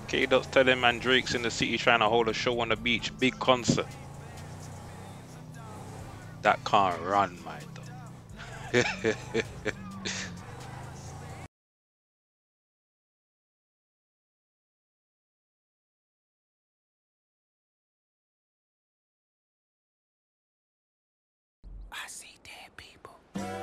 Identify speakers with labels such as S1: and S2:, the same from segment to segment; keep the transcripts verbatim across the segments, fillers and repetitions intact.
S1: K-Dot's telling man Drake's in the city trying to hold a show on the beach. Big concert. That can't run, my dog.
S2: I see dead people.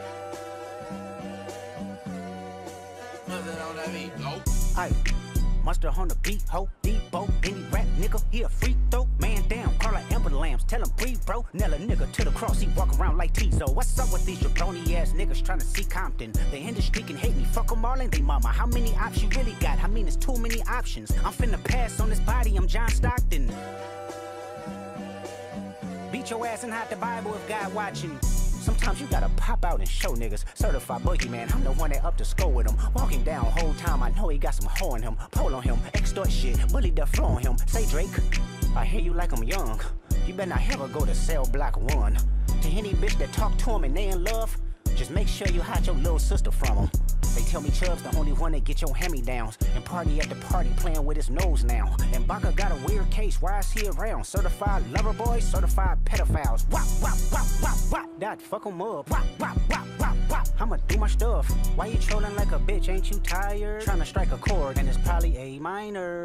S2: Aye, Mustard on the beat, ho, Debo, any rap nigga, he a freak though. Man down, call like Amber Lambs, tell him breathe, bro. Nail a nigga to the cross, he walk around like Tizo. What's up with these jabroni ass niggas trying to see Compton? The industry can hate me, fuck them all and they mama. How many options you really got? I mean, it's too many options. I'm finna pass on this body, I'm John Stockton. Beat your ass and hide the Bible if God watching. Sometimes you gotta pop out and show niggas. Certified boogeyman, I'm the one that up to score with him. Walking down whole time, I know he got some hoe in him. Pole on him, extort shit, bully the flow on him. Say Drake, I hear you like I'm young. You better not ever go to cell block one. To any bitch that talk to him and they in love, just make sure you hide your little sister from him. They tell me Chubb's the only one that get your hand-me-downs and party at the party playing with his nose now. And Baka got a weird case, why is he around? Certified lover boys, certified pedophiles. Wop, wop, wop, wop, wop, that fuck him up. Wop, wop, wop, wop, wop, I'ma do my stuff. Why you trolling like a bitch, ain't you tired? Trying to strike a chord and it's probably A minor.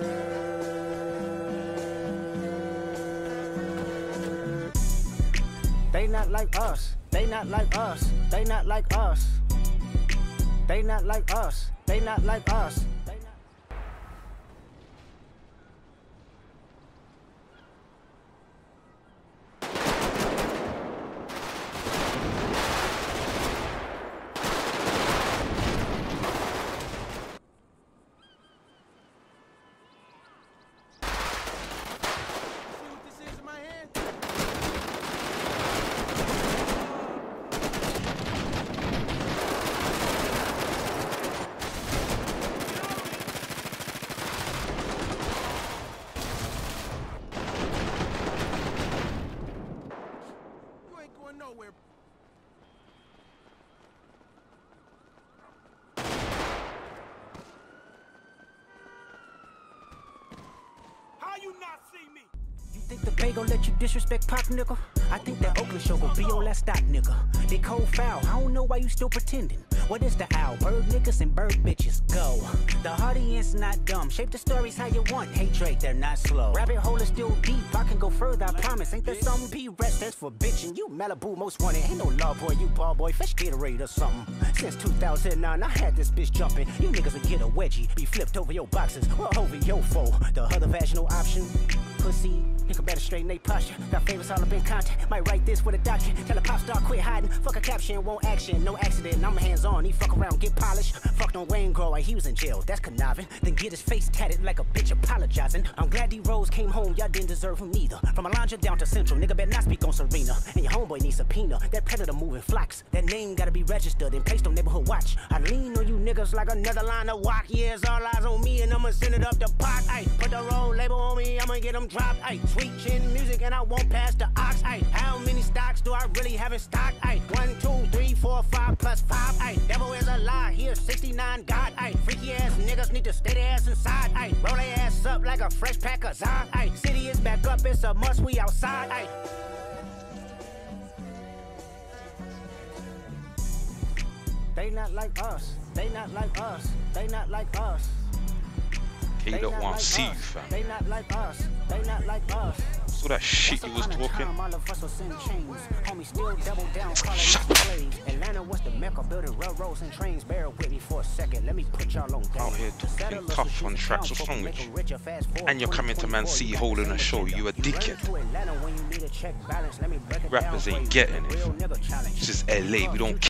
S2: They not like us, they not like us, they not like us. They not like us. They not like us. They not... Nowhere. How you not see me? You think the Bay gon' let you disrespect Pop, nigga? I think that Oakland show gon' be on that stop, nigga. They cold foul, I don't know why you still pretending. What is the owl? Bird niggas and bird bitches, go. The audience not dumb, shape the stories how you want. Hey Drake, they're not slow. Rabbit hole is still deep, I can go further, I promise. Ain't there some P-rest that's for bitching? You Malibu most wanted, ain't no law boy, you ball boy, fresh Gatorade or something. Since two thousand nine, I had this bitch jumping. You niggas will get a wedgie, be flipped over your boxes, or over your foe. The other vaginal option, pussy. Nigga better straighten they posture. Got favors all up in contact. Might write this with a doctor. Tell a pop star quit hiding. Fuck a caption, won't action. No accident. I'm hands on. He fuck around, get polished. Fucked on Wayne Grower. He was in jail. That's conniving. Then get his face tatted like a bitch apologizing. I'm glad D-Rose came home. Y'all didn't deserve him neither. From Alondra down to Central. Nigga better not speak on Serena. And your homeboy needs subpoena. That predator moving flocks. That name gotta be registered and placed on neighborhood watch. I lean on you niggas like another line of walk. Yeah, it's all eyes on me and I'ma send it up the pot. Ay, put the roll label on me. I'ma get them dropped. Ay, sweet chin music. And I won't pass the ox. Ay, how many stocks do I really have in stock? Ay, one, two, three, four, five plus five. Ay, devil is a lie. Here's sixty-nine God. Ay, freaky ass niggas need to stay their ass inside. Ay, roll their ass up like a fresh pack of Zod. Ay, city is back up. It's a must. We outside. Ay. They not like us. They not like us. They not like us.
S1: K Dot want to see you, fam.
S2: They not like us. They not like us.
S1: So that shit you was talking.
S2: Atlanta was the mecca building railroads and trains. Bear with me for a second. Let me put y'all on game.
S1: Out here talking tough on tracks. What's wrong with you? And you're coming to Man City holding a show. You a dickhead. Rappers ain't getting it. It's just L A. We don't care.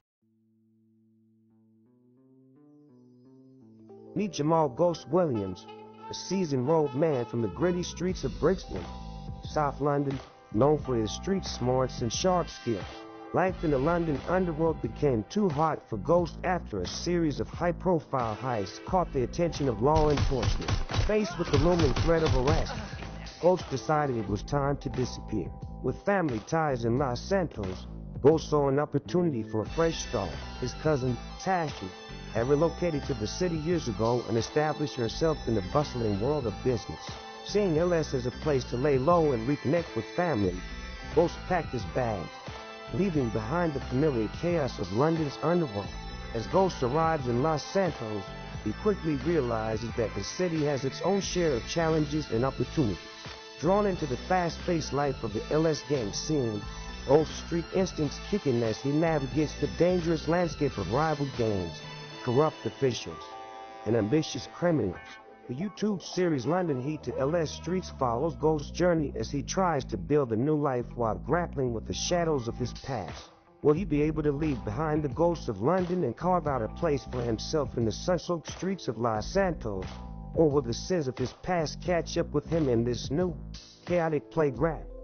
S3: Meet Jamal Ghost Williams, a seasoned road man from the gritty streets of Brixton, South London, known for his street smarts and sharp skill. Life in the London underworld became too hot for Ghost after a series of high-profile heists caught the attention of law enforcement. Faced with the looming threat of arrest, Ghost decided it was time to disappear. With family ties in Los Santos, Ghost saw an opportunity for a fresh start. His cousin, Tashi, had relocated to the city years ago and established herself in the bustling world of business. Seeing L S as a place to lay low and reconnect with family, Ghost packed his bags, leaving behind the familiar chaos of London's underworld. As Ghost arrives in Los Santos, he quickly realizes that the city has its own share of challenges and opportunities. Drawn into the fast-paced life of the L S gang scene, Ghost street instincts kick in as he navigates the dangerous landscape of rival gangs, corrupt officials, and ambitious criminals. The YouTube series London Heat to L S Streets follows Ghost's journey as he tries to build a new life while grappling with the shadows of his past. Will he be able to leave behind the ghosts of London and carve out a place for himself in the sun-soaked streets of Los Santos? Or will the sins of his past catch up with him in this new, chaotic playground?